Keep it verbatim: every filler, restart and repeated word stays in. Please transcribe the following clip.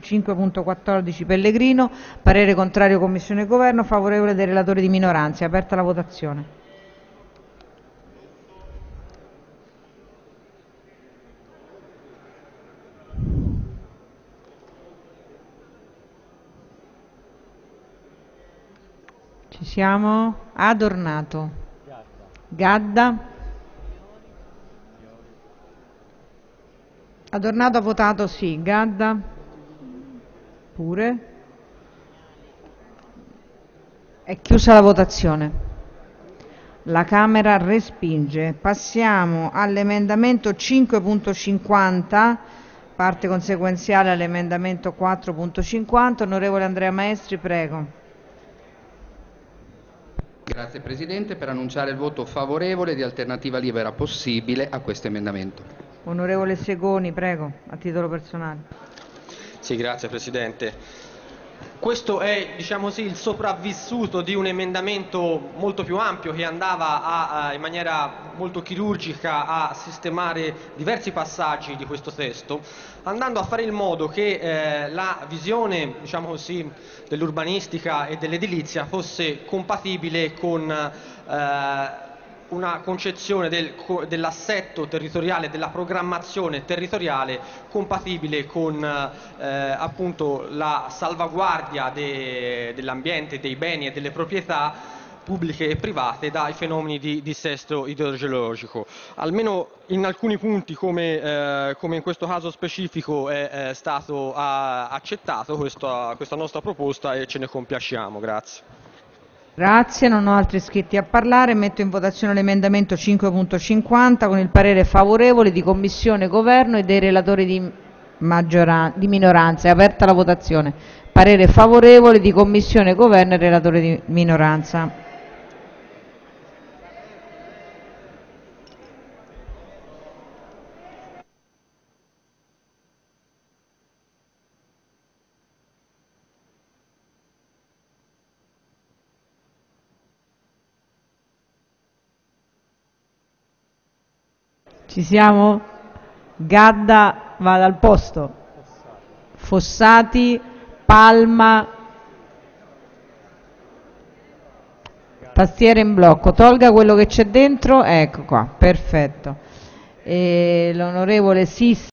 cinque punto quattordici Pellegrino, parere contrario Commissione e Governo, favorevole dei relatori di minoranza. È aperta la votazione. Ci siamo? Adornato. Gadda. Adornato ha votato sì. Gadda? Pure. È chiusa la votazione. La Camera respinge. Passiamo all'emendamento cinque punto cinquanta, parte conseguenziale all'emendamento quattro punto cinquanta. Onorevole Andrea Maestri, prego. Grazie Presidente, per annunciare il voto favorevole di Alternativa Libera Possibile a questo emendamento. Onorevole Segoni, prego, a titolo personale. Sì, grazie Presidente. Questo è, diciamo così, il sopravvissuto di un emendamento molto più ampio che andava a, a, in maniera molto chirurgica a sistemare diversi passaggi di questo testo, andando a fare in modo che eh, la visione, diciamo così, dell'urbanistica e dell'edilizia fosse compatibile con eh, una concezione del, dell'assetto territoriale, della programmazione territoriale compatibile con eh, appunto la salvaguardia de, dell'ambiente, dei beni e delle proprietà pubbliche e private dai fenomeni di dissesto idrogeologico. Almeno in alcuni punti, come, eh, come in questo caso specifico, è, è stato a, accettato questa, questa nostra proposta e ce ne compiacciamo. Grazie. Grazie, non ho altri iscritti a parlare. Metto in votazione l'emendamento cinque punto cinquanta con il parere favorevole di Commissione, Governo e dei relatori di, di minoranza. È aperta la votazione. Parere favorevole di Commissione, Governo e relatori di minoranza. Ci siamo? Gadda vada al posto. Fossati, Palma, tastiera in blocco. Tolga quello che c'è dentro. Ecco qua, perfetto. L'onorevole Sis.